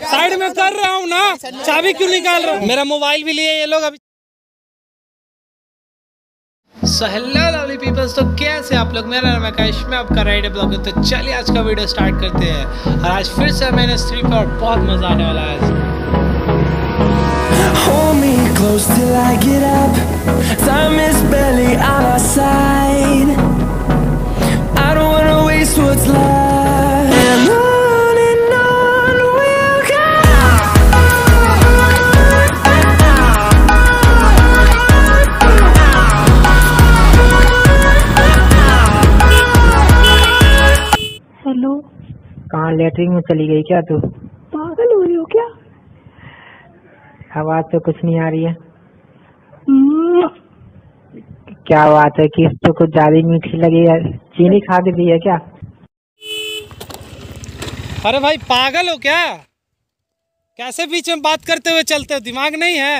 Side में कर रहा हूँ ना, चाबी क्यों निकाल रहा हूँ? मेरा मोबाइल भी लिए ये लोग अभी। सो हेलो लवली पीपल्स, तो कैसे आप लोग? मेरा नाम आकाश, मैं आपका राइडर ब्लॉगर। तो चलिए आज का वीडियो स्टार्ट करते हैं। और आज फिर से मैंने स्ट्रीट पर बहुत मजा आने वाला है। Hold me close till I get up. Time is barely on our side. I don't wanna waste what's left. And on we'll go. Hello, कहाँ लेटरिन में चली गई क्या तू? पागल हो रही हो क्या? आवाज तो कुछ नहीं आ रही है। क्या बात है कि तो कुछ ज्यादा मीठी लगी है, चीनी खा के दी है क्या? अरे भाई पागल हो क्या? कैसे बीच में बात करते हुए चलते हो? दिमाग नहीं है?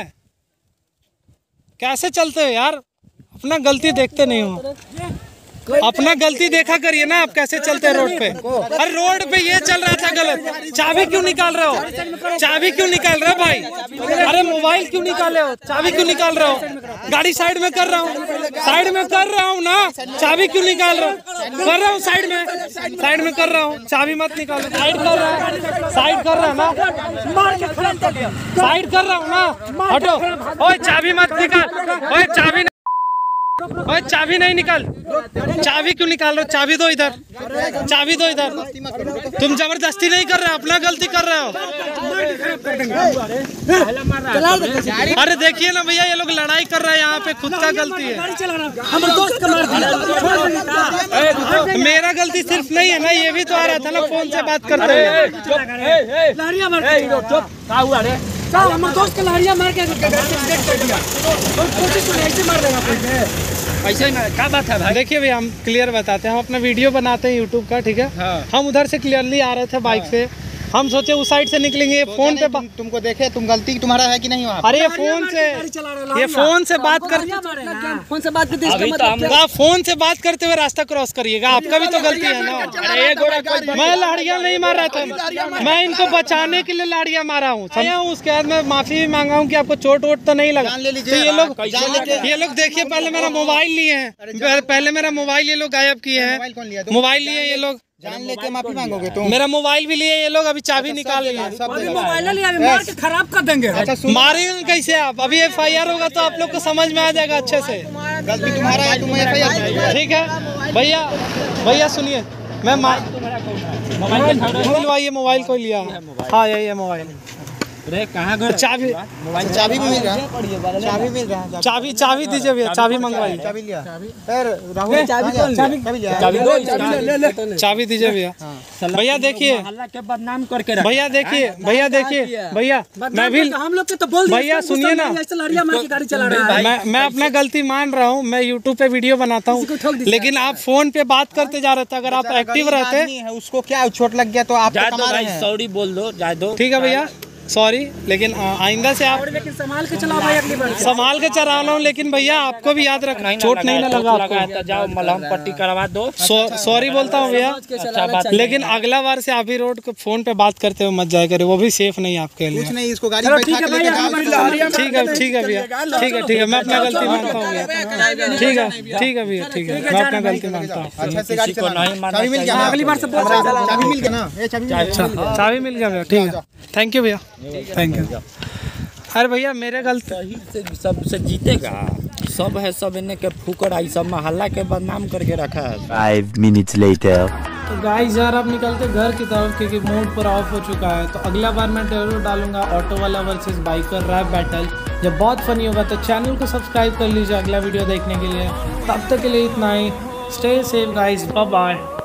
कैसे चलते हो यार? अपना गलती देखते नहीं हो। अपना गलती देखा करिए ना, आप कैसे चलते हैं रोड पे। अरे रोड पे ये चल रहा था गलत, चाबी क्यों निकाल रहे हो? चाबी क्यों निकाल रहे हो भाई? अरे मोबाइल क्यों निकाले हो? चाबी क्यों निकाल रहे हो? गाड़ी साइड में कर रहा हूँ, साइड में कर रहा हूँ ना, चाबी क्यों निकाल रहे हो? कर रहा हूँ साइड में कर रहा हूँ, चाबी मत निकालो। साइड कर रहा है, साइड कर रहा है ना, साइड कर रहा हूँ ना, हटो। ओए चाबी मत निकाल, ओए चाबी, ओए चाबी नहीं निकाल। चाबी क्यों निकाल रहे हो? चाबी दो इधर, चाबी दो इधर। तुम जबरदस्ती नहीं कर रहे हो, अपना गलती कर रहे हो। अरे देखिए ना भैया, ये लोग लड़ाई कर रहे हैं यहाँ पे, खुद का गलती है। मेरा गलती सिर्फ नहीं है ना, ये भी तो आ रहा था ना फोन से बात करते हुए। दोस्त का लहरिया मार के ऐसे क्या बात है भाई? देखिए भैया, हम क्लियर बताते हैं। हम अपना वीडियो बनाते हैं यूट्यूब का, ठीक है। हाँ। हम उधर से क्लियरली आ रहे थे बाइक से, हम सोचे उस साइड से निकलेंगे। फोन पे तुमको देखे, तुम गलती तुम्हारा है कि नहीं वहाँ? अरे ये फोन से बात कर, फोन से बात करते, फोन से बात करते हुए रास्ता क्रॉस करिएगा, आपका भी तो गलती है ना। मैं लाड़ियाँ नहीं मार रहा था, मैं इनको बचाने के लिए लाड़ियाँ मारा हूँ। उसके बाद मैं माफी भी मांगा हूँ कि आपको चोट वोट तो नहीं लगा। ये लोग देखिए, पहले मेरा मोबाइल लिए हैं, पहले मेरा मोबाइल ये लोग गायब किए हैं। मोबाइल लिए ये लोग, जान लेके माफी मांगोगे तुम? मेरा मोबाइल भी लिए ये लोग, अभी चाबी निकाल लिए। मोबाइल लिया, मार के खराब कर देंगे। मारेंगे कैसे आप? अभी FIR होगा तो आप लोग को समझ में आ जाएगा अच्छे से। गलती तुम्हारा है, तुम FIR। ठीक है भैया सुनिए, मैं मोबाइल को लिया। हाँ यही है मोबाइल। अरे कहाँ गए? चाबी भी मिल रहा है, चाबी मिल रहा है। चाबी दीजिए भैया, चाबी मंगवाइए। चाबी लिया राहुल, चाबी दीजिए भैया। भैया देखिए, बदनाम करके भैया देखिए, भैया मैं भी, हम लोग तो बोल, भैया सुनिए ना, गाड़ी चला रहा है। मैं अपना गलती मान रहा हूँ, मैं यूट्यूब पे वीडियो बनाता हूँ, लेकिन आप फोन पे बात करते जा रहे थे। अगर आप एक्टिव रहते, उसको क्या चोट लग गया तो आप सॉरी बोल दो, जा दो। ठीक है भैया, सॉरी, लेकिन आइंदा से आप संभाल के चलाओ भाई, अगली बार संभाल के चला रहा हूँ। लेकिन भैया आपको भी याद रखना, चोट नहीं ना लगा आपको, जाओ मलहम पट्टी करवा दो। सॉरी बोलता हूँ भैया, लेकिन अगला बार से आप ही रोड को फोन पे बात करते हुए मत जाया करें, वो भी सेफ नहीं आपके लिए। कुछ नहीं, इसको गाड़ी में बैठा के लेके जाओ। ठीक है भैया, ठीक है, मैं अपना गलती मानता हूँ भैया। ठीक है भैया, ठीक है, मैं अपना गलती मानता हूँ। अच्छा से गाड़ी चलाना। चाबी मिल गया, अगली बार से चाबी मिल गया ना? चाबी मिल गया भैया, ठीक है, थैंक यू भैया, थैंक यू। अरे भैया मेरे गलती सबसे जीतेगा, सब है, सब इन्हें के फूकर आई, सब महल्ला के बदनाम करके रखा है। 5 minutes later. तो गाइस यार, अब निकलते घर की तरफ क्योंकि मोड पर ऑफ हो चुका है। तो अगला बार मैं जरूर डालूंगा ऑटो वाला वर्सेस बाइकर रैप बैटल, जब बहुत फनी होगा। तो चैनल को सब्सक्राइब कर लीजिए अगला वीडियो देखने के लिए। तब तक के लिए इतना ही, stay safe guys, bye bye.